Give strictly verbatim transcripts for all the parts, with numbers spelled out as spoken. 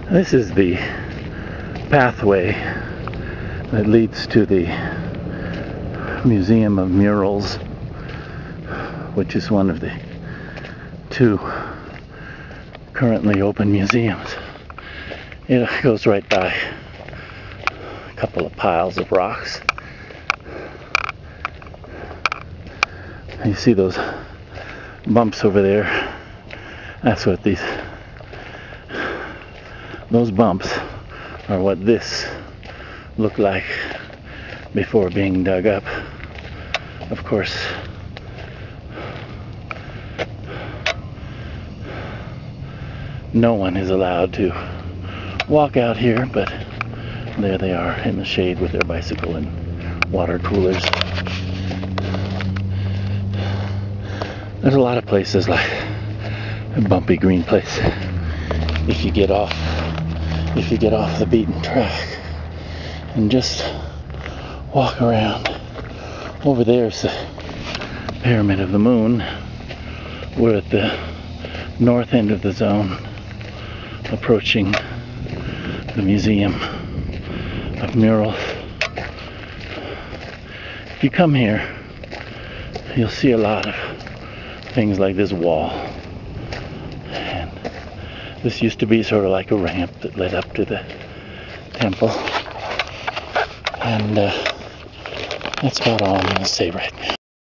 This is the pathway that leads to the Museum of Murals, which is one of the two currently open museums. It goes right by a couple of piles of rocks. You see those bumps over there? That's what these, those bumps are what this looked like before being dug up. Of course, no one is allowed to walk out here, but there they are in the shade with their bicycle and water coolers. There's a lot of places like a bumpy green place. If you get off, if you get off the beaten track and just walk around. Over there's the Pyramid of the Moon. We're at the north end of the zone, approaching the Museum of Murals. If you come here, you'll see a lot of things like this wall. And this used to be sort of like a ramp that led up to the temple. And uh, that's about all I'm going to say right now.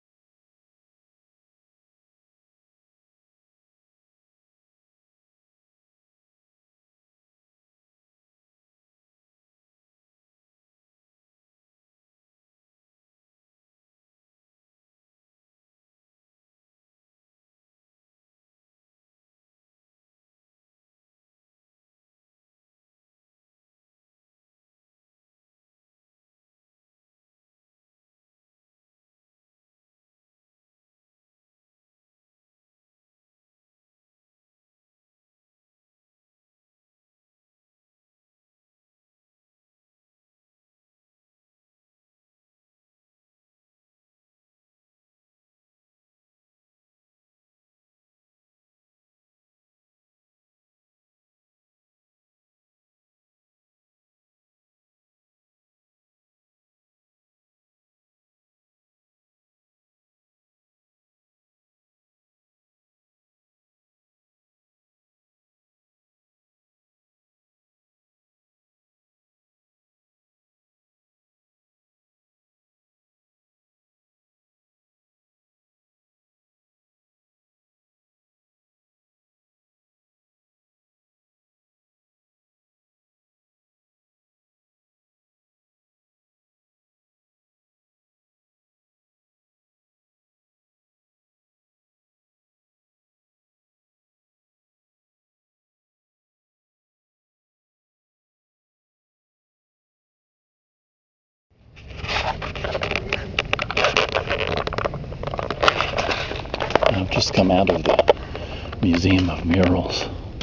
I've just come out of the Museum of Murals.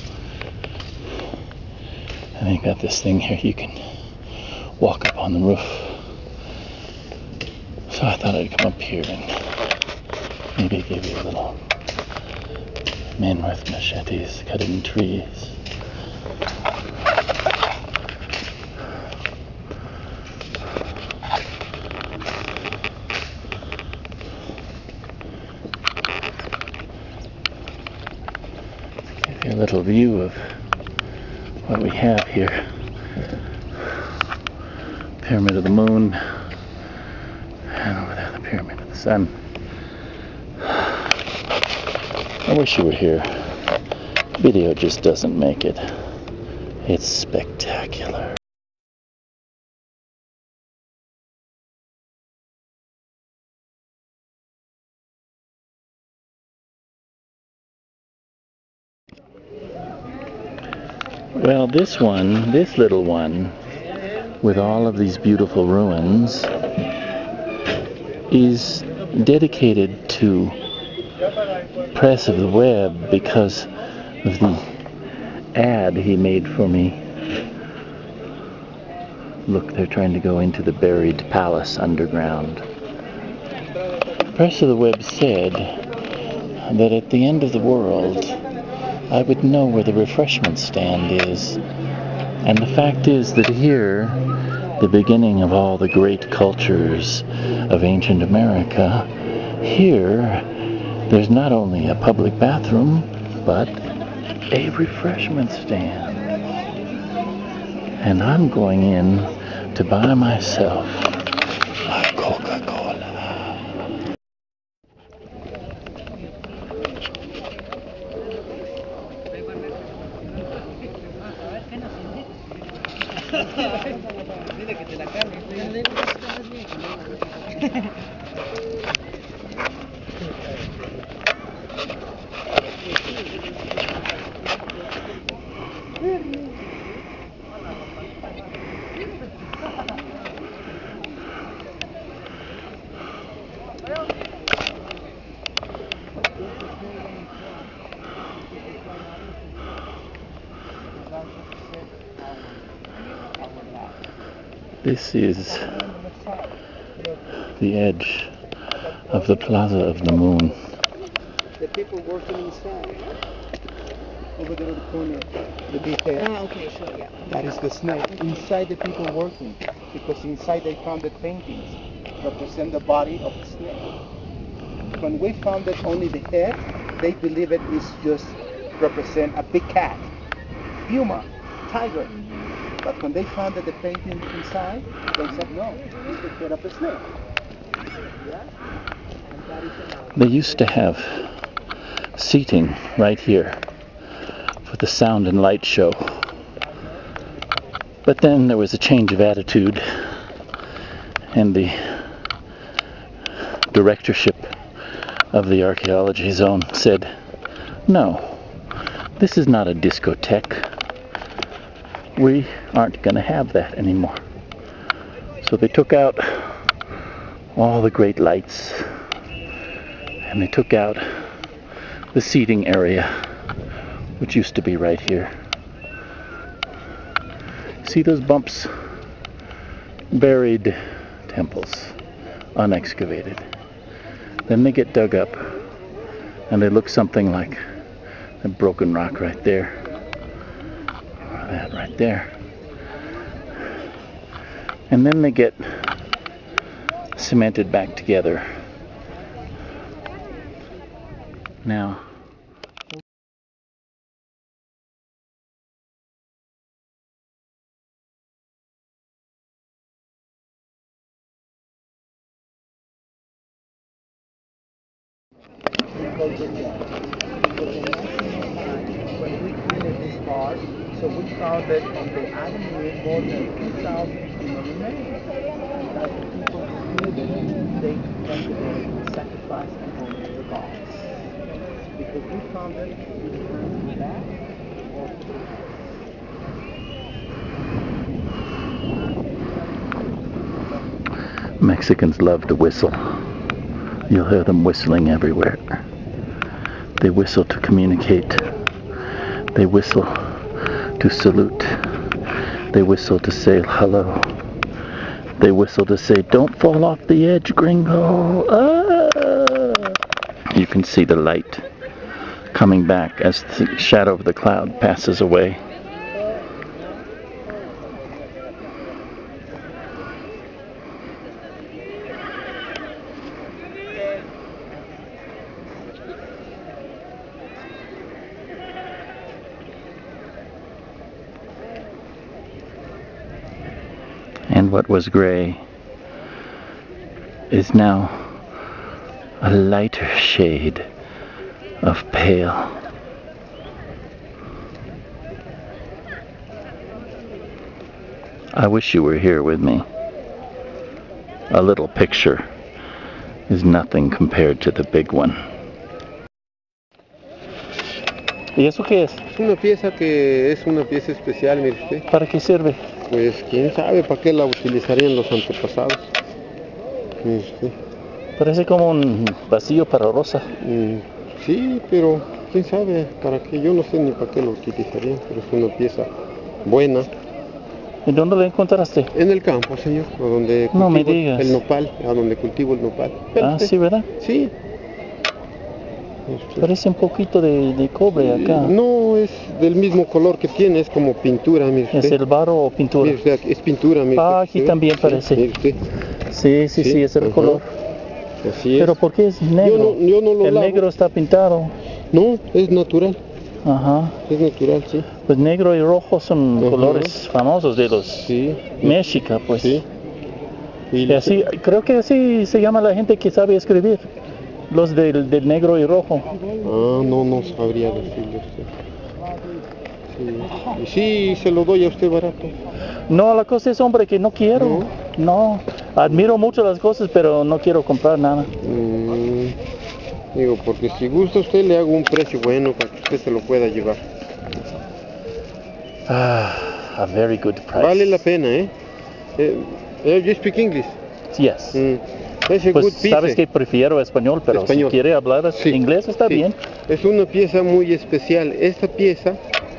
And they got this thing here, you can walk up on the roof. So I thought I'd come up here and maybe give you a little men with machetes cutting trees. A little view of what we have here. Pyramid of the Moon, and over there the Pyramid of the Sun. I wish you were here. Video just doesn't make it. It's spectacular. Well, this one, this little one, with all of these beautiful ruins, is dedicated to Press of the Web because of the ad he made for me. Look, they're trying to go into the buried palace underground. Press of the Web said that at the end of the world, I would know where the refreshment stand is And the fact is that here, the beginning of all the great cultures of ancient America, here there's not only a public bathroom, but a refreshment stand. And I'm going in to buy myself a Coca-Cola. This is the edge of the Plaza of the Moon. The people working inside. Over there in the corner. The big head. Ah, okay, sure, yeah. That is the snake. Inside the people working. Because inside they found the paintings represent the body of the snake. When we found that only the head, they believe it is just represent a big cat, puma, tiger. But when they found that the painting inside, they said no, it's the head of the snake. Yeah? And that is allowed. They used to have seating right here for the sound and light show. But then there was a change of attitude, and the directorship of the archaeology zone said, no, this is not a discotheque. We aren't going to have that anymore. So they took out all the great lights, and they took out the seating area, which used to be right here. See those bumps? Buried temples, unexcavated. Then they get dug up, and they look something like a broken rock right there. That right there. And then they get cemented back together. Now, So we found that on the island more than two thousand human remains. That the people who lived it, they went to sacrifice and honor the gods. Because we found that either back or Mexicans love to whistle. You'll hear them whistling everywhere. They whistle to communicate. They whistle to salute. They whistle to say hello. They whistle to say, don't fall off the edge, gringo. Ah! You can see the light coming back as the shadow of the cloud passes away. And what was gray is now a lighter shade of pale. I wish you were here with me. A little picture is nothing compared to the big one. ¿Y eso qué es? Es una pieza que es una pieza especial, mire usted. ¿Para qué sirve? Pues quién sabe para qué la utilizarían los antepasados. Mire usted. Parece como un vacío para rosa. Mm, sí, pero quién sabe para qué. Yo no sé ni para qué lo utilizarían, pero es una pieza buena. ¿Y dónde la encontraste? En el campo, señor, a donde No me cultivo digas. el nopal, a donde cultivo el nopal. Ah, sí, ¿verdad? Sí. Este, Parece un poquito de, de cobre acá. No, es del mismo color que tiene, es como pintura, mire usted. ¿Es el barro o pintura? Mire usted, es pintura, mire Ah, usted, aquí ¿sí ve? también parece. Sí, mire usted. Sí, sí, sí, Sí, es el ajá. color. Así es. Pero ¿por qué es negro? Yo no, yo no lo el lavo. negro está pintado. No, es natural, Ajá. es natural, sí. Pues negro y rojo son Ajá. colores famosos de los Sí. México, pues. Sí. Y así, creo que así se llama la gente que sabe escribir. Los del, del negro y rojo. Ah, no, no sabría decirle a usted. Sí. Y sí, se lo doy a usted barato. No, la cosa es, hombre, que no quiero. No. No. Admiro mucho las cosas, pero no quiero comprar nada. Mm, digo, porque si gusta usted le hago un precio bueno para que usted se lo pueda llevar. Ah, a very good price. Vale la pena, ¿eh? eh, eh you speak English? Yes. Mm. Es a Pues good piece. sabes que prefiero español, pero Español. si quiere hablar Sí, inglés está sí. bien. Es una pieza muy especial. Esta pieza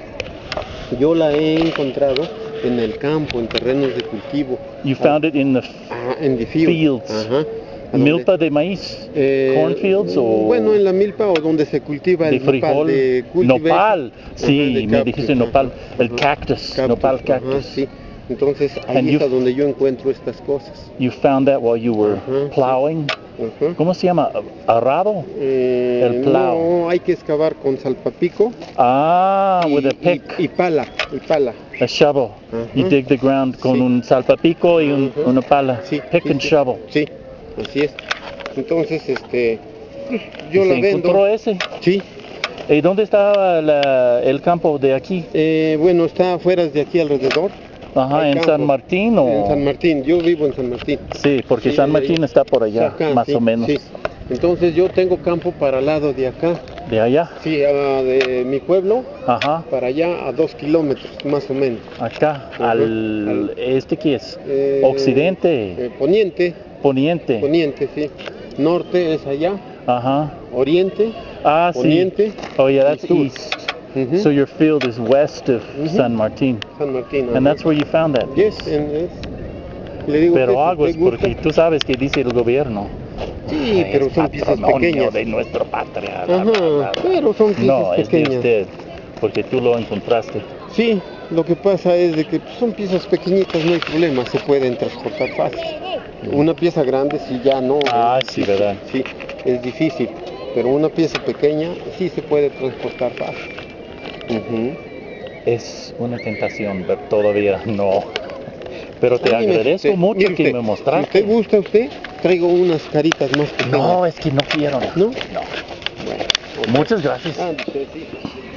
yo la he encontrado en el campo, en terrenos de cultivo. You found it in the Ah, en the field. fields. Ajá. ¿A Milpa dónde? de maíz, Eh, cornfields o bueno, en la milpa o donde se cultiva de el nopal, frijol, de cultivation. nopal, sí, Ajá, de me cactus, dijiste nopal, ajá, el ajá. cactus, Cactus, nopal cactus. ajá, sí. Entonces And ahí you- es a donde yo encuentro estas cosas. You found that while you were Ajá, plowing. Ajá. ¿Cómo se llama? ¿Arado? Eh, El plow. No, hay que excavar con salpapico Ah, y, with a y- pick, y pala, y pala. a shovel. Ajá. You dig the ground con Sí. un salpapico y un, Ajá. una pala. Sí, Pick sí, and sí. shovel. Sí, así es. Entonces, este, pues, yo ¿Y la se vendo. encontró ese? Sí, ¿Y dónde está la- el campo de aquí? eh, bueno, está afuera de aquí alrededor. Ajá, Hay ¿en campos. San Martín o...? En San Martín, yo vivo en San Martín. Sí, porque Sí, San desde Martín ahí. está por allá, Acá, más sí, o menos. sí. Entonces yo tengo campo para el lado de acá. ¿De allá? Sí, ah, de mi pueblo Ajá. para allá a dos kilómetros, más o menos. Acá, Ajá, al... al- ¿Este qué es? Eh, Occidente, eh, poniente, poniente. poniente, sí. Norte es allá, Ajá. oriente, Ah, sí. poniente, Oh, yeah, y that's sur. east. Ujú. So your field is west of Ujú. San Martín. San Martín. And ajá. that's where you found that Yes, piece. and es- le digo Pero que si aguas, usted gusta- porque tú sabes que dice el gobierno. Sí, Es pero son piezas patrimonio pequeñas. de nuestra patria. bla, Ajá, bla, bla. pero son piezas No, es de pequeñas. usted, porque tú lo encontraste. Sí, lo que pasa es de que pues, son piezas pequeñitas, no hay problema, se pueden transportar fácil. Una pieza grande sí ya no. Ah, es sí, difícil, ¿verdad? Sí, es difícil, pero una pieza pequeña sí se puede transportar fácil. Ujú. Es una tentación, pero todavía no. Pero te Ándeme, agradezco usted, mucho mire que usted, me Si mostraste. usted gusta, usted, traigo unas caritas más pequeñas. No, es que no quiero. ¿No? No. Bueno, Muchas gracias. ah, usted sí.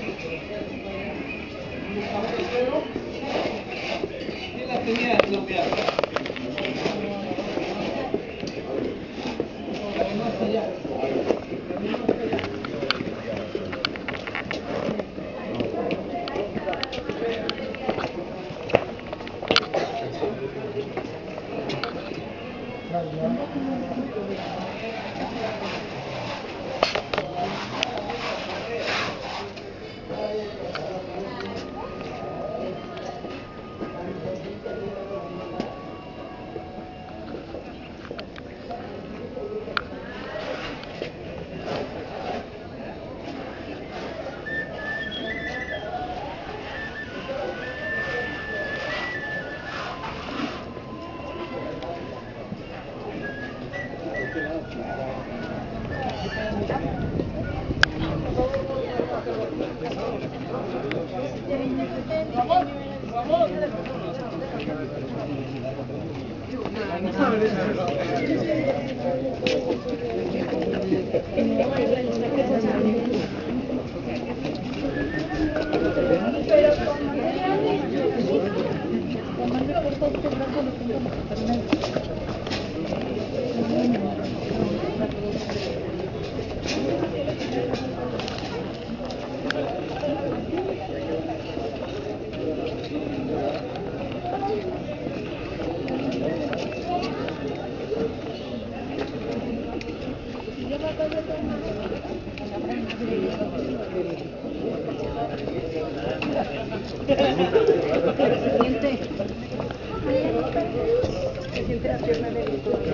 Se siente la pierna de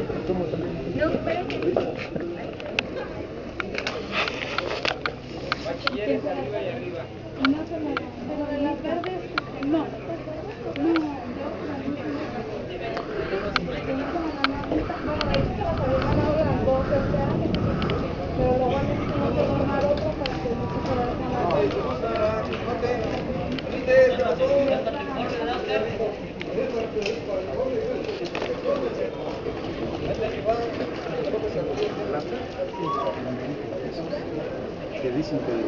No, espérate. Bachilleres arriba y arriba. Que dicen que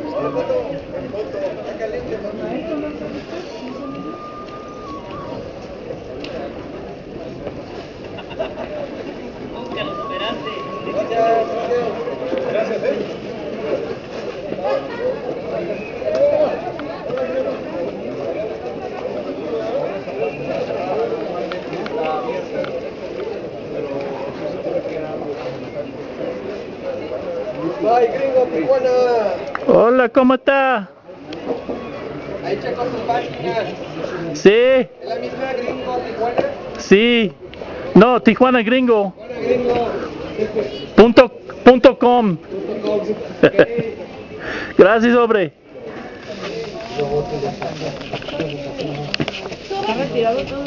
gracias, eh. Ay, gringo, Tijuana. Hola, ¿cómo está? Ahí checo su página. Sí, ¿Es la misma gringo, Tijuana? sí. No, Tijuana Gringo. Tijuana gringo. Punto, punto com. Gracias, hombre. Está retirado todo.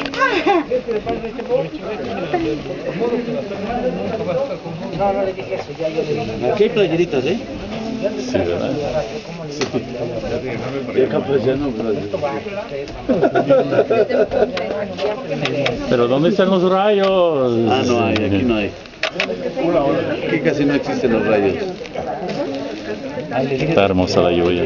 No, no le dije eso, ya yo le dije. Aquí hay playeritas, ¿eh? Sí, ¿verdad? Sí. Y acá pues ya no, pero ¿dónde están los rayos? Ah, no hay, aquí no hay. Aquí casi no existen los rayos. Está hermosa la lluvia.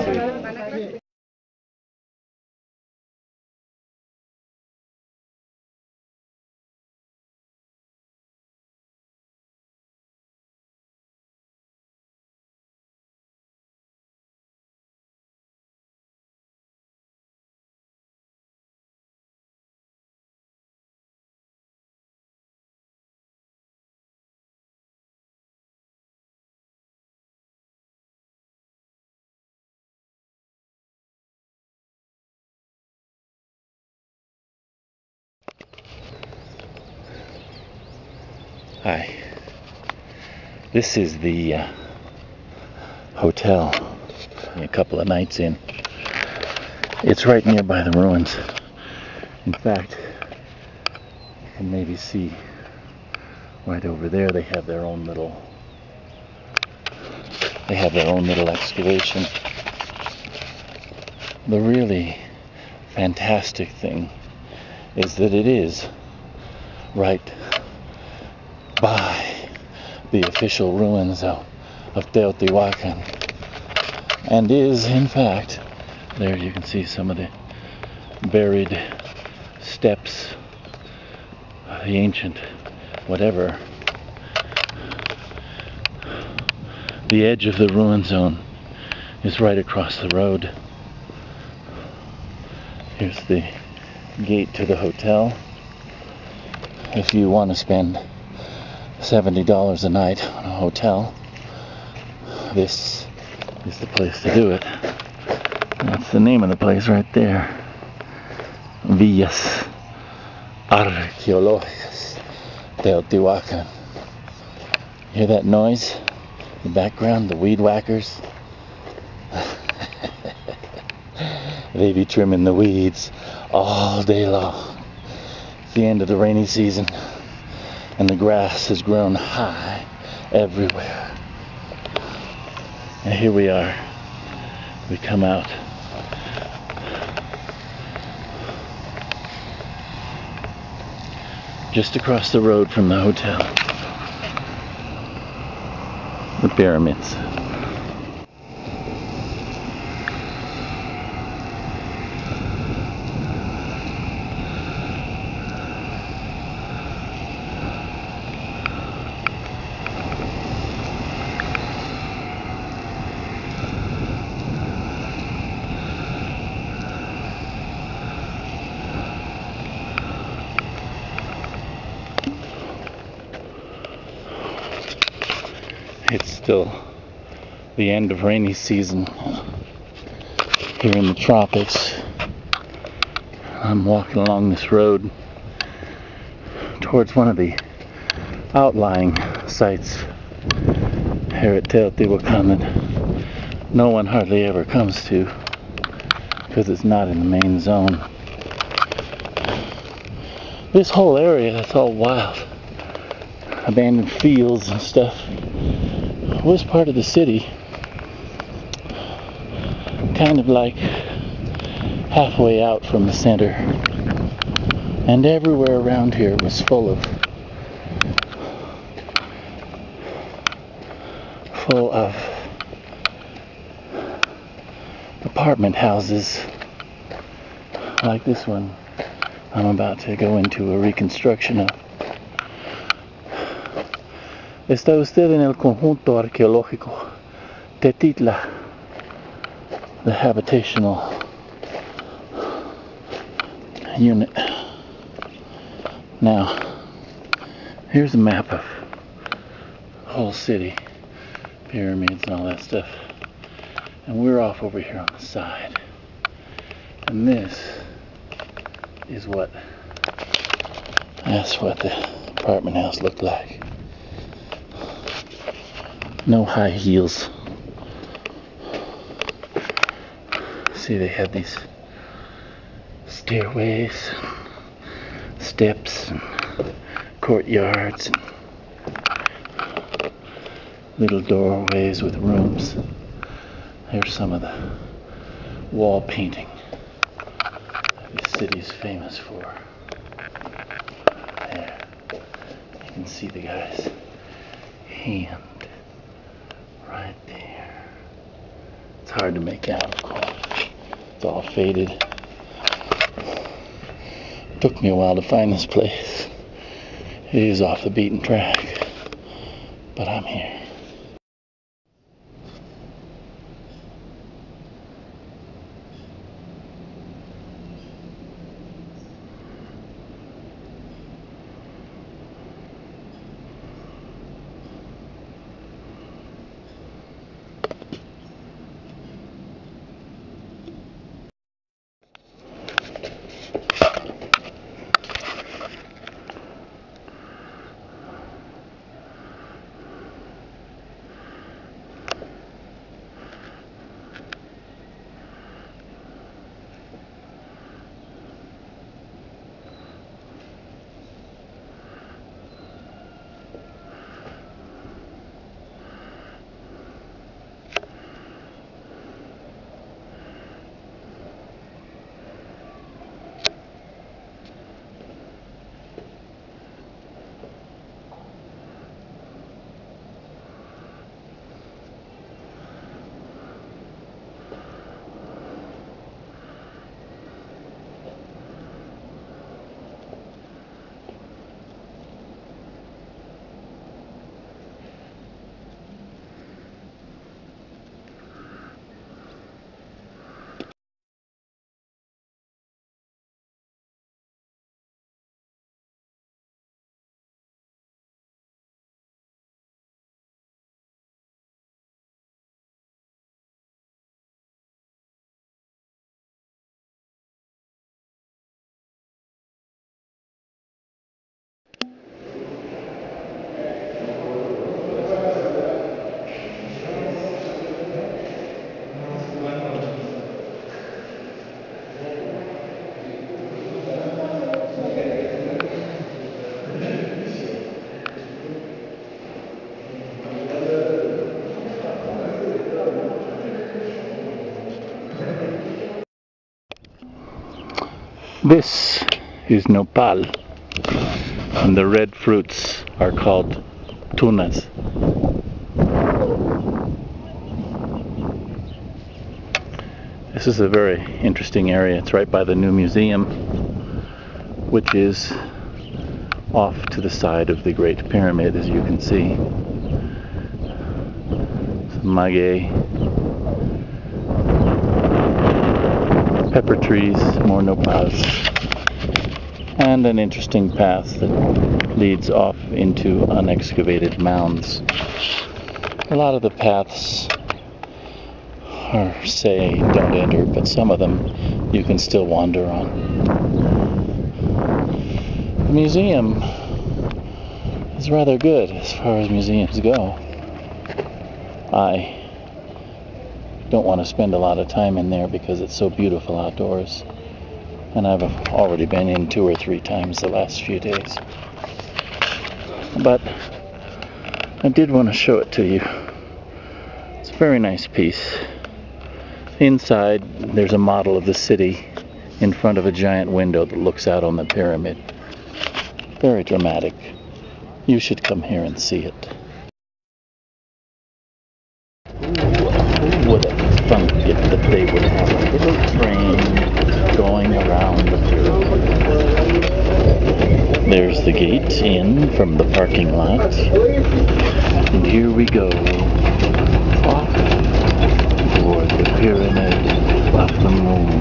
Hi. This is the uh, hotel. A couple of nights in. It's right nearby the ruins. In fact, you can maybe see right over there. They have their own little. They have their own little excavation. The really fantastic thing is that it is right by the official ruins of, of Teotihuacan, and is in fact, there you can see some of the buried steps, the ancient whatever. The edge of the ruin zone is right across the road. Here's the gate to the hotel. If you want to spend seventy dollars a night on a hotel, this is the place to do it. That's the name of the place right there. Villas Archeologicas Teotihuacan. Hear that noise? The background, the weed whackers. They be trimming the weeds all day long. It's the end of the rainy season, and the grass has grown high everywhere. And here we are. We come out. Just across the road from the hotel. The pyramids. It's still the end of rainy season here in the tropics. I'm walking along this road towards one of the outlying sites here at Teotihuacan that no one hardly ever comes to because it's not in the main zone. This whole area that's all wild, abandoned fields and stuff, was part of the city, kind of like halfway out from the center. And everywhere around here was full of full of apartment houses like this one I'm about to go into a reconstruction of. Está usted en el conjunto arqueológico Tetitla, the habitational unit. Now, here's a map of the whole city, pyramids and all that stuff. And we're off over here on the side. And this is what, that's what the apartment house looked like. No high heels. See, they had these stairways, steps, and courtyards, and little doorways with rooms. Here's some of the wall painting that the city's famous for. There, you can see the guy's hand right there. It's hard to make out, of course. It's all faded. Took me a while to find this place. It is off the beaten track, but I'm here. This is nopal, and the red fruits are called tunas. This is a very interesting area. It's right by the new museum, which is off to the side of the Great Pyramid, as you can see. Some maguey, pepper trees, more nopals, and an interesting path that leads off into unexcavated mounds. A lot of the paths are say don't enter, but some of them you can still wander on. The museum is rather good as far as museums go. I don't want to spend a lot of time in there because it's so beautiful outdoors, and I've already been in two or three times the last few days. But I did want to show it to you. It's a very nice piece. Inside there's a model of the city in front of a giant window that looks out on the pyramid. Very dramatic. You should come here and see it. What a fun gift that they would have a little train going around the pyramid. There's the gate in from the parking lot. And here we go. Off toward the pyramid of the moon.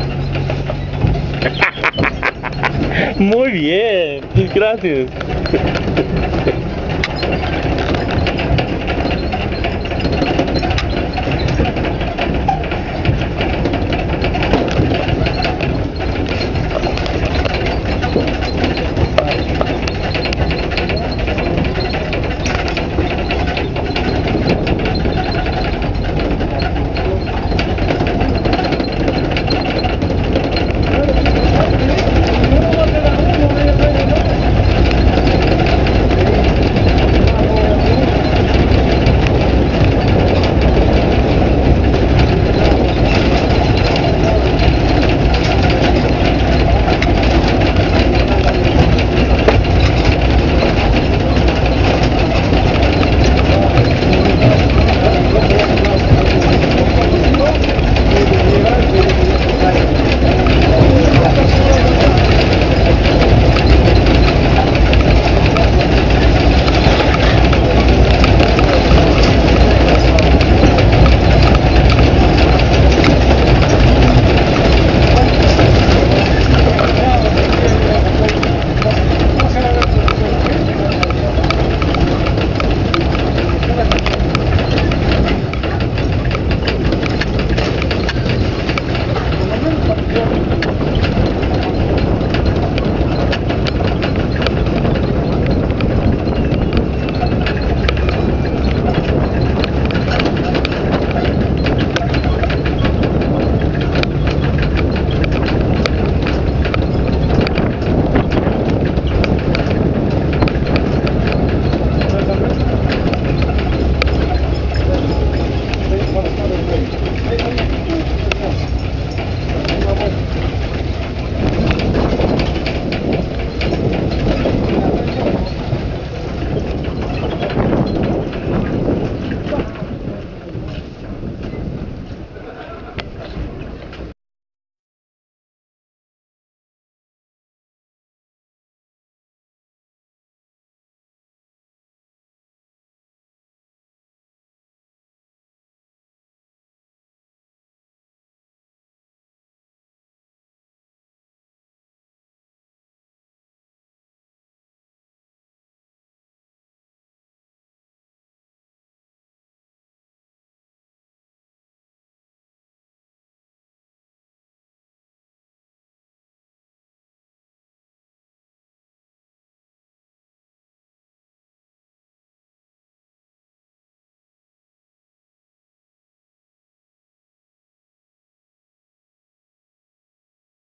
Muy bien, gracias.